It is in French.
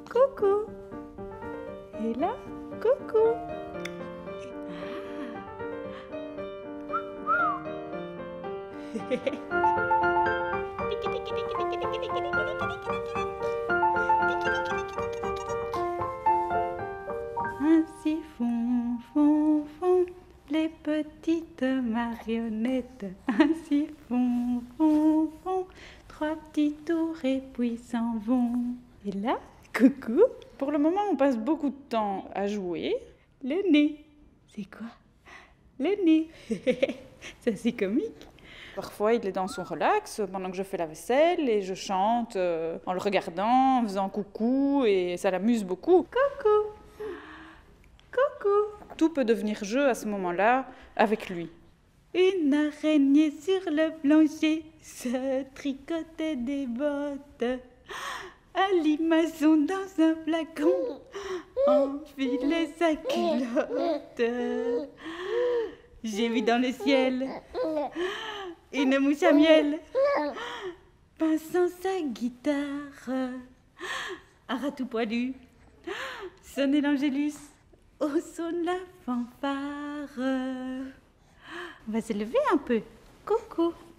coucou. Et là, coucou. Ainsi font, font, font les petites marionnettes. Ainsi font, font, font 3 petits tours et puis s'en vont. Et là, coucou. Pour le moment, on passe beaucoup de temps à jouer. Le nez. C'est quoi? Le nez. Ça, c'est comique. Parfois, il est dans son relax pendant que je fais la vaisselle et je chante en le regardant, en faisant coucou et ça l'amuse beaucoup. Coucou. Coucou. Tout peut devenir jeu à ce moment-là avec lui. Une araignée sur le plancher se tricotait des bottes. Un limaçon dans un flacon enfilait sa culotte. J'ai vu dans le ciel une mouche à miel pinçant sa guitare. Un ratou poilu sonnait l'angélus au son de la fanfare. On va se lever un peu. Coucou.